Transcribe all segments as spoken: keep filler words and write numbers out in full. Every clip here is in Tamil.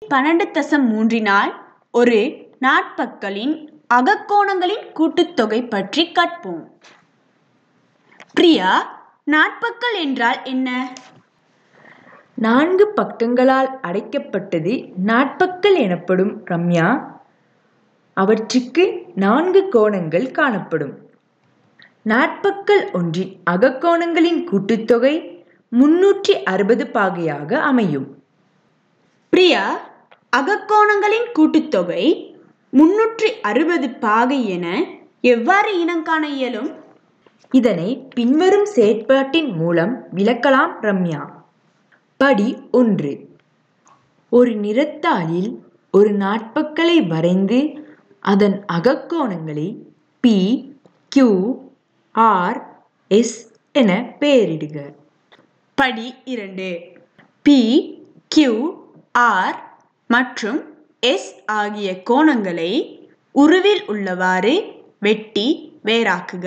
பன்னெண்டு தசம் மூன்றினால் ஒரு நாட்பக்களின் அகக்கோணங்களின் கூட்டுத்தொகை பற்றி கற்போம். பிரியா, நாட்பக்கள் என்றால் என்ன? நான்கு பக்கங்களால் அடைக்கப்பட்டது நாட்பக்கள் எனப்படும். ரம்யா, அவற்றுக்கு நான்கு கோணங்கள் காணப்படும். நாட்பக்கள் ஒன்றின் அகக்கோணங்களின் கூட்டுத்தொகை முன்னூற்றி அறுபது பாகையாக அமையும். பிரியா, அகக்கோணங்களின் கூட்டுத்தொகை முன்னூற்றி அறுபது பாகை என எவ்வாறு இனங்காண இயலும்? இதனை பின்வரும் செயற்பாட்டின் மூலம் விளக்கலாம். ரம்யா, படி ஒன்று. ஒரு நிறத்தாளில் ஒரு நாட்பக்களை வரைந்து அதன் அகக்கோணங்களை பி, கியூ, ஆர், எஸ் என பெயரிடுக. படி இரண்டு. பி, கியூ, ஆர் மற்றும் எஸ் ஆகிய கோணங்களை உருவில் உள்ளவாறு வெட்டி வேறாக்குக.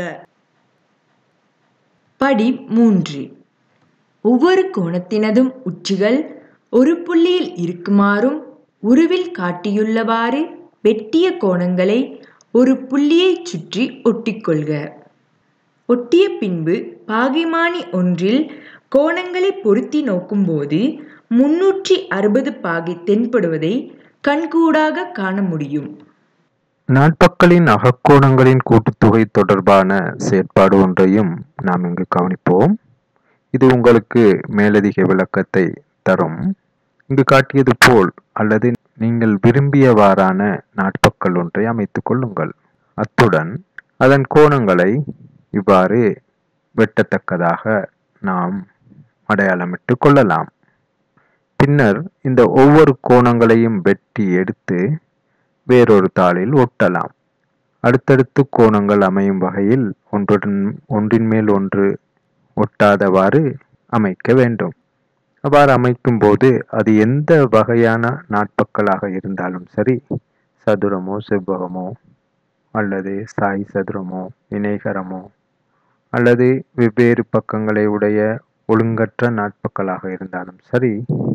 படி மூன்று. ஒவ்வொரு கோணத்தினதும் உச்சிகள் ஒரு புள்ளியில் இருக்குமாறும் உருவில் காட்டியுள்ளவாறு வெட்டிய கோணங்களை ஒரு புள்ளியை சுற்றி ஒட்டிக்கொள்க. ஒட்டிய பின்பு பாகைமானி ஒன்றில் கோணங்களை பொருத்தி நோக்கும்போது முன்னூற்றி அறுபது பாகை தென்படுவதை கண்கூடாக காண முடியும். நாட்பக்களின் அகக்கோணங்களின் கூட்டுத்தொகை தொடர்பான செயற்பாடு ஒன்றையும் நாம் இங்கு கவனிப்போம். இது உங்களுக்கு மேலதிக விளக்கத்தை தரும். இங்கு காட்டியது போல் அல்லது நீங்கள் விரும்பியவாறான நாட்பக்கள் ஒன்றை அமைத்துக் கொள்ளுங்கள். அத்துடன் அதன் கோணங்களை இவ்வாறு வெட்டத்தக்கதாக நாம் அடையாளமிட்டு கொள்ளலாம். பின்னர் இந்த ஒவ்வொரு கோணங்களையும் வெட்டி எடுத்து வேறொரு தாளில் ஒட்டலாம். அடுத்தடுத்து கோணங்கள் அமையும் வகையில் ஒன்றுடன் ஒன்றின் மேல் ஒன்று ஒட்டாதவாறு அமைக்க வேண்டும். அவ்வாறு அமைக்கும் போது அது எந்த வகையான நாட்பக்களாக இருந்தாலும் சரி, சதுரமோ செவ்வகமோ அல்லது சாய் சதுரமோ இணைகரமோ அல்லது வெவ்வேறு பக்கங்களை உடைய ஒழுங்கற்ற நாட்பக்களாக இருந்தாலும் சரி,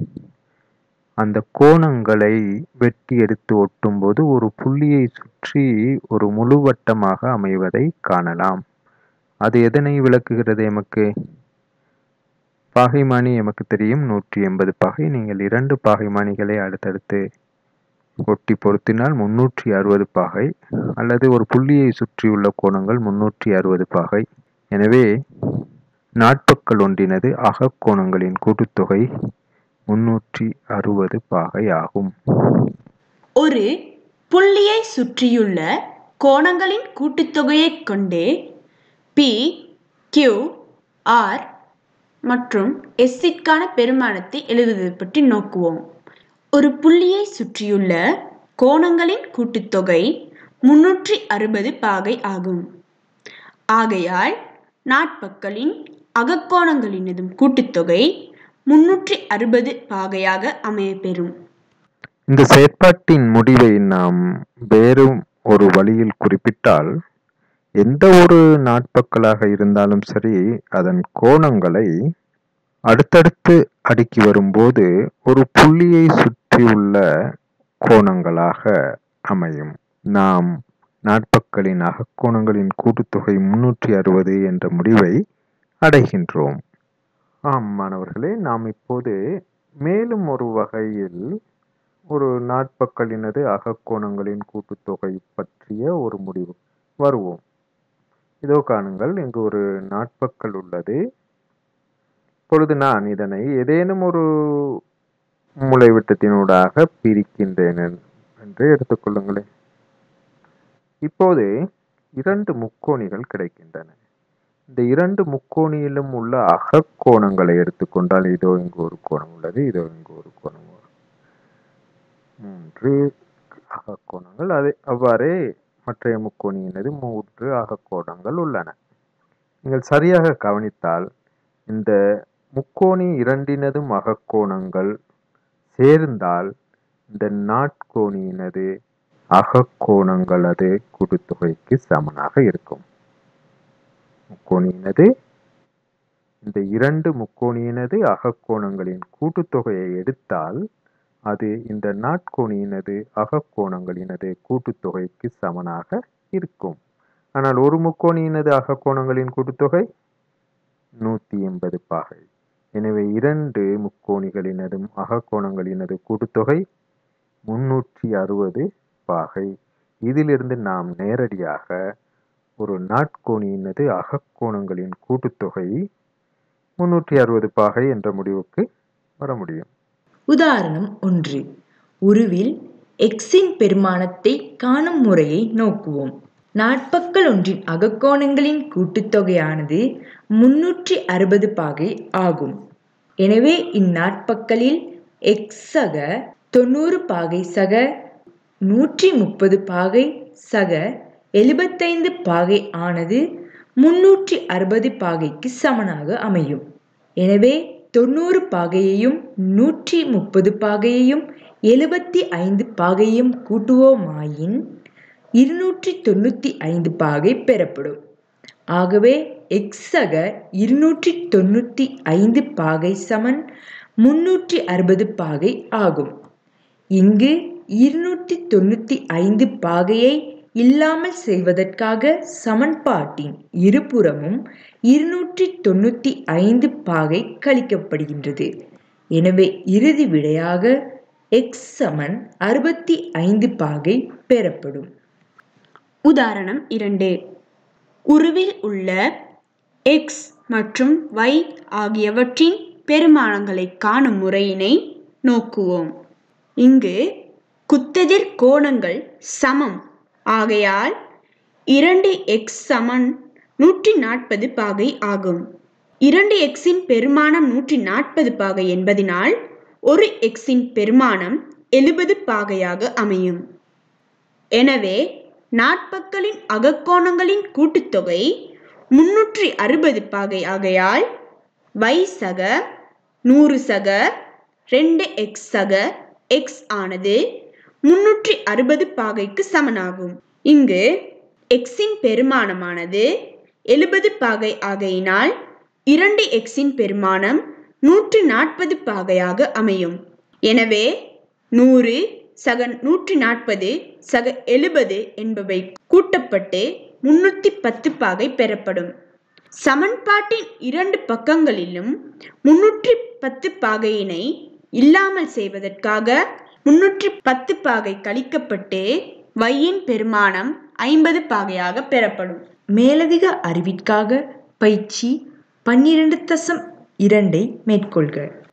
அந்த கோணங்களை வெட்டி எடுத்து ஒட்டும் போது ஒரு புள்ளியை சுற்றி ஒரு முழு வட்டமாக அமைவதை காணலாம். அது எதனை விளக்குகிறது? எமக்கு பாகைமானி எமக்கு தெரியும் நூற்றி எண்பது பாகை. நீங்கள் இரண்டு பாகைமானிகளை அடுத்தடுத்து ஒட்டி பொருத்தினால் முன்னூற்றி அறுபது பாகை அல்லது ஒரு புள்ளியை சுற்றியுள்ள கோணங்கள் முன்னூற்றி அறுபது பாகை. எனவே நாட்பக்கள் ஒன்றினது அகக்கோணங்களின் கூட்டுத்தொகை முன்னூற்றி அறுபது பாகை ஆகும். ஒரு புள்ளியை சுற்றியுள்ள கோணங்களின் கூட்டுத்தொகையை கொண்டே பி, கியூ, ஆர் மற்றும் எஸ்ஸிற்கான பெருமானத்தை எழுதுவது பற்றி நோக்குவோம். ஒரு புள்ளியை சுற்றியுள்ள கோணங்களின் கூட்டுத்தொகை முன்னூற்றி அறுபது பாகை ஆகும். ஆகையால் நாட்பக்களின் அகக்கோணங்களினதும் கூட்டுத்தொகை முன்னூற்றி அறுபது பாகையாக அமையப்பெறும். இந்த செயற்பாட்டின் முடிவை நாம் வேறு ஒரு வழியில் குறிப்பிட்டால், எந்த ஒரு நாட்பக்களாக இருந்தாலும் சரி, அதன் கோணங்களை அடுத்தடுத்து அடுக்கி வரும்போது ஒரு புள்ளியை சுற்றியுள்ள கோணங்களாக அமையும். நாம் நாட்பக்களின் அகக்கோணங்களின் கூட்டுத்தொகை முன்னூற்றி அறுபது என்ற முடிவை அடைகின்றோம். ஆம் மாணவர்களே, நாம் இப்போது மேலும் ஒரு வகையில் ஒரு நாட்பக்களினது அகக்கோணங்களின் கூட்டுத்தொகை பற்றிய ஒரு முடிவு வருவோம். இதோ காணுங்கள், இங்கு ஒரு நாட்பக்கள் உள்ளது. இப்பொழுது நான் இதனை ஏதேனும் ஒரு மூலைவிட்டத்தினூடாக பிரிக்கின்றேன் என்று எடுத்துக்கொள்ளுங்களேன். இப்போது இரண்டு முக்கோணிகள் கிடைக்கின்றன. இந்த இரண்டு முக்கோணியிலும் உள்ள அகக்கோணங்களை எடுத்துக்கொண்டால், இதோ இங்கு ஒரு கோணம் உள்ளது, இதோ இங்கு ஒரு கோணம், மூன்று அகக்கோணங்கள். அதே அவ்வாறே மற்றைய முக்கோணியினது மூன்று அகக்கோணங்கள் உள்ளன. நீங்கள் சரியாக கவனித்தால் இந்த முக்கோணி இரண்டினதும் அகக்கோணங்கள் சேர்ந்தால் இந்த நாட்கோணியினது அகக்கோணங்களது கூட்டுத்தொகைக்கு சமனாக இருக்கும். முக்கோணியினது இந்த இரண்டு முக்கோணியினது அகக்கோணங்களின் கூட்டுத்தொகையை எடுத்தால் அது இந்த நாட்கோணியினது அகக்கோணங்களினது கூட்டுத்தொகைக்கு சமனாக இருக்கும். ஆனால் ஒரு முக்கோணியினது அகக்கோணங்களின் கூட்டுத்தொகை நூற்றி எண்பது பாகை. எனவே இரண்டு முக்கோணிகளினதும் அகக்கோணங்களினது கூட்டுத்தொகை முன்னூற்றி அறுபது பாகை. இதிலிருந்து நாம் நேரடியாக ஒரு நாட்கோணியினது அகக்கோணங்களின் கூட்டுத்தொகை முன்னூற்றி அறுபது பாகை என்ற முடிவுக்கு வர முடியும். உதாரணம் ஒன்று. உருவில் எக்ஸின் பெருமானத்தை காணும் முறையை நோக்குவோம். நாட்பக்கள் ஒன்றின் அகக்கோணங்களின் கூட்டுத்தொகையானது முன்னூற்றி அறுபது பாகை ஆகும். எனவே இந்நாட்பக்களில் எக்ஸ் சக தொண்ணூறு பாகை சக நூற்றி முப்பது பாகை சக எழுபத்தைந்து பாகை ஆனது முன்னூற்றி அறுபது பாகைக்கு சமனாக அமையும். எனவே தொண்ணூறு பாகையையும் நூற்றி முப்பது பாகையையும் எழுபத்தி ஐந்து பாகையையும் கூட்டுவோமாயின் இருநூற்றி தொண்ணூற்றி ஐந்து பாகை பெறப்படும். ஆகவே எக்ஸ் சக இருநூற்றி தொண்ணூற்றி ஐந்து பாகை சமன் முன்னூற்றி அறுபது பாகை ஆகும். இங்கு இருநூற்றி தொண்ணூற்றி ஐந்து பாகையை இல்லாமல் செய்வதற்காக சமன்பாட்டின் இருபுறமும் இருநூற்றி தொண்ணூற்றி ஐந்து பாகை கழிக்கப்படுகின்றது. எனவே இறுதி விடையாக எக்ஸ் சமன் அறுபத்தி ஐந்து பாகை பெறப்படும். உதாரணம் இரண்டு. உருவில் உள்ள எக்ஸ் மற்றும் y ஆகியவற்றின் பெருமானங்களை காணும் முறையினை நோக்குவோம். இங்கு குத்தெதிர் கோணங்கள் சமம் ஆகையால் இரண்டு எக்ஸ் சமன் நூற்றி நாற்பது பாகை ஆகும். இரண்டு எக்ஸின் பெருமானம் நூற்றி நாற்பது பாகை என்பதனால் ஒரு எக்ஸின் பெருமானம் எழுபது பாகையாக அமையும். எனவே நாட்பக்களின் அகக்கோணங்களின் கூட்டுத்தொகை முன்னூற்றி அறுபது பாகை ஆகையால் y சக நூறு சக ரெண்டு எக்ஸ் சக எக்ஸ் ஆனது முன்னூற்றி அறுபது பாகைக்கு சமனாகும். இங்கு எக்ஸின் பெருமானமானது எழுபது பாகை ஆகையினால் இரண்டு எக்ஸின் பெருமானம் நூற்றி நாற்பது பாகையாக அமையும். எனவே நூறு சக நூற்றி நாற்பது சக எழுபது என்பவை கூட்டப்பட்டு முன்னூற்றி பத்து பாகை பெறப்படும். சமன்பாட்டின் இரண்டு பக்கங்களிலும் முன்னூற்றி பத்து பாகையினை இல்லாமல் செய்வதற்காக முன்னூற்றி பத்து பாகை கழிக்கப்பட்டு வையின் பெருமானம் ஐம்பது பாகையாக பெறப்படும். மேலதிக அறிவிற்காக பயிற்சி பன்னிரண்டு தசம் இரண்டை மேற்கொள்க.